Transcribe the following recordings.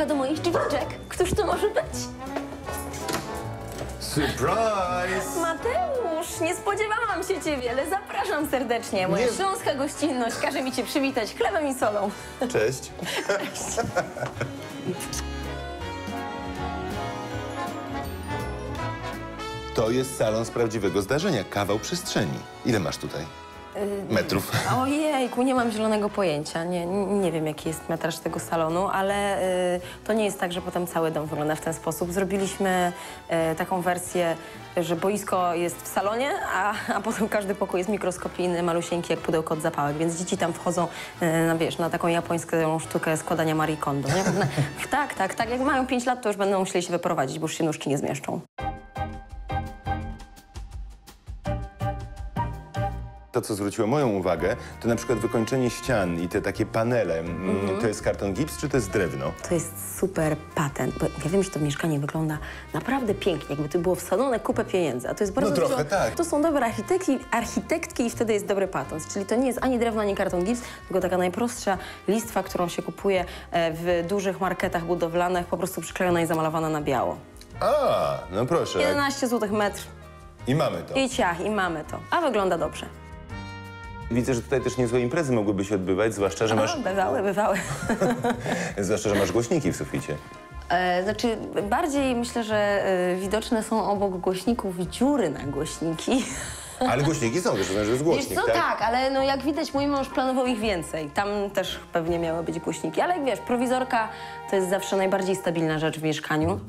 do moich drzwiczek. Któż to może być? Surprise! Mateusz, nie spodziewałam się ciebie, ale zapraszam serdecznie. Moja śląska gościnność każe mi cię przywitać chlebem i solą. Cześć. To jest salon z prawdziwego zdarzenia, kawał przestrzeni. Ile masz tutaj? Metrów? Ojejku, nie mam zielonego pojęcia. Nie wiem, jaki jest metraż tego salonu, ale to nie jest tak, że potem cały dom wygląda w ten sposób. Zrobiliśmy taką wersję, że boisko jest w salonie, a potem każdy pokój jest mikroskopijny, malusieńki, jak pudełko od zapałek, więc dzieci tam wchodzą, na taką japońską sztukę składania Marie Kondo. Nie? Tak. Jak mają 5 lat, to już będą musieli się wyprowadzić, bo już się nóżki nie zmieszczą. To, co zwróciło moją uwagę, to na przykład wykończenie ścian i te takie panele. To jest karton gips, czy to jest drewno? To jest super patent, bo ja wiem, że to mieszkanie wygląda naprawdę pięknie, jakby to było wsadzone kupę pieniędzy, a to jest bardzo trochę tak. To są dobre architektki i wtedy jest dobry patent. Czyli to nie jest ani drewno, ani karton gips, tylko taka najprostsza listwa, którą się kupuje w dużych marketach budowlanych, po prostu przyklejona i zamalowana na biało. A, no proszę. 11 zł metr. I mamy to. I ciach, i mamy to. A wygląda dobrze. Widzę, że tutaj też niezłe imprezy mogłyby się odbywać, zwłaszcza, że masz... Bywały. Zwłaszcza, że masz głośniki w suficie. Znaczy, bardziej myślę, że widoczne są obok głośników dziury na głośniki. Ale głośniki są, też że jest głośnik, Wiesz co, tak, ale no jak widać, mój mąż planował ich więcej. Tam też pewnie miały być głośniki, ale jak wiesz, prowizorka to jest zawsze najbardziej stabilna rzecz w mieszkaniu.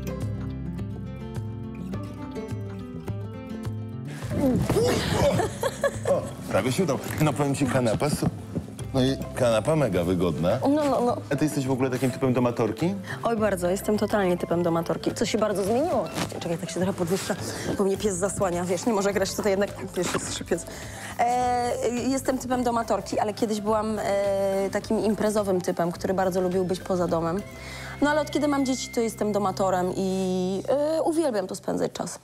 O, prawie się udało. No powiem ci, kanapa, no i kanapa mega wygodna. No. A ty jesteś w ogóle takim typem domatorki? Oj, bardzo, jestem totalnie typem domatorki. Co się bardzo zmieniło. Czekaj, tak się trochę podwyższa, bo mnie pies zasłania, wiesz, nie może grać tutaj jednak, wiesz, jest pies. Jestem typem domatorki, ale kiedyś byłam takim imprezowym typem, który bardzo lubił być poza domem. No ale od kiedy mam dzieci, to jestem domatorem i uwielbiam tu spędzać czas.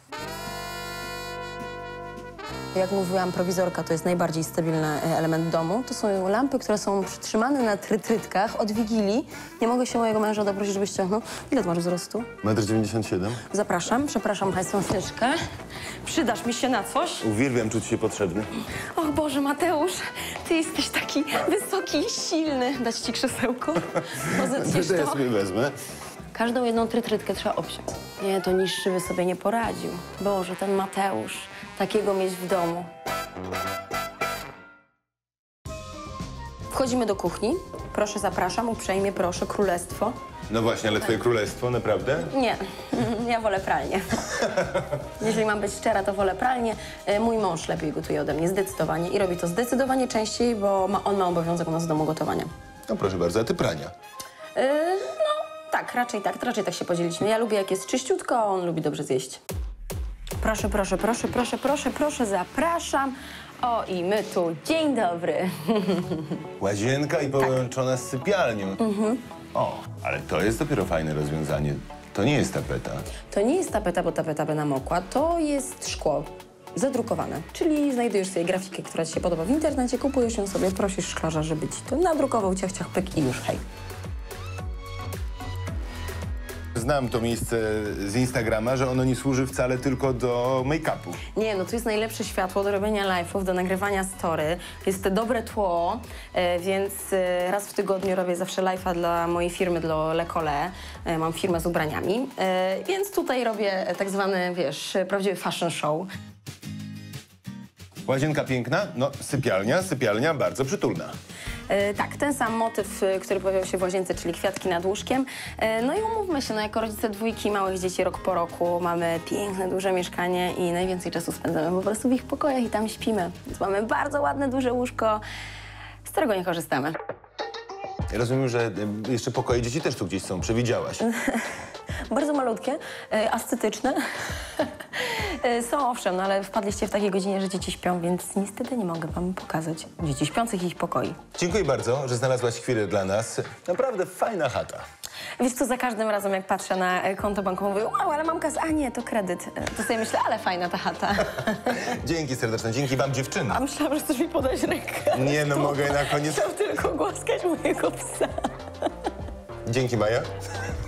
Jak mówiłam, prowizorka to jest najbardziej stabilny element domu. To są lampy, które są przytrzymane na trytrytkach od Wigilii. Nie mogę się mojego męża doprosić, żebyś ściągnął. Ile ty masz wzrostu? 1,97 m. Zapraszam, przepraszam Państwa chwileczkę. Przydasz mi się na coś? Uwielbiam czuć się potrzebny. Och Boże, Mateusz, ty jesteś taki wysoki i silny. Dać ci krzesełko? Pozycjesz To ja to? sobie wezmę. Każdą jedną trytrytkę trzeba obsiąść. Nie, to niższy by sobie nie poradził. Boże, ten Mateusz, takiego mieć w domu. Wchodzimy do kuchni. Proszę, zapraszam, uprzejmie proszę, królestwo. No właśnie, ale twoje królestwo, naprawdę? Nie, ja wolę pralnię. Jeżeli mam być szczera, to wolę pralnię. Mój mąż lepiej gotuje ode mnie, zdecydowanie. I robi to zdecydowanie częściej, bo on ma obowiązek u nas w domu gotowania. No proszę bardzo, a ty prania? Tak, raczej tak się podzieliliśmy. Ja lubię, jak jest czyściutko, a on lubi dobrze zjeść. Proszę, zapraszam. O, i my tu. Dzień dobry. Łazienka i połączona z sypialnią. O, ale to jest dopiero fajne rozwiązanie. To nie jest tapeta. To nie jest tapeta, bo tapeta by namokła. To jest szkło zadrukowane. Czyli znajdujesz sobie grafikę, która ci się podoba w internecie, kupujesz ją sobie, prosisz szklarza, żeby ci to nadrukował, ciach, pyk i już, hej. Znam to miejsce z Instagrama, że ono nie służy wcale tylko do make-upu. Nie, no tu jest najlepsze światło do robienia live'ów, do nagrywania story. Jest dobre tło, więc raz w tygodniu robię zawsze live'a dla mojej firmy, dla Le Collet. Mam firmę z ubraniami, więc tutaj robię tak zwany, wiesz, prawdziwy fashion show. Łazienka piękna, no sypialnia bardzo przytulna. Tak, ten sam motyw, który pojawiał się w łazience, czyli kwiatki nad łóżkiem. No i umówmy się, no jako rodzice dwójki małych dzieci rok po roku mamy piękne, duże mieszkanie i najwięcej czasu spędzamy po prostu w ich pokojach i tam śpimy. Więc mamy bardzo ładne, duże łóżko, z którego nie korzystamy. Ja rozumiem, że jeszcze pokoje dzieci też tu gdzieś są, przewidziałaś. Bardzo malutkie, ascetyczne. Są owszem, no ale wpadliście w takiej godzinie, że dzieci śpią, więc niestety nie mogę wam pokazać dzieci śpiących i ich pokoi. Dziękuję bardzo, że znalazłaś chwilę dla nas. Naprawdę fajna chata. Wiesz co, za każdym razem jak patrzę na konto bankowe, mówię, wow, ale mam kasę, a nie, to kredyt. To sobie myślę, ale fajna ta chata. Dzięki serdeczne, dzięki wam dziewczyny. A myślałam, że chcesz mi podać rękę. Nie, no mogę na koniec... Chciał tylko głaskać mojego psa. Dzięki, Maja.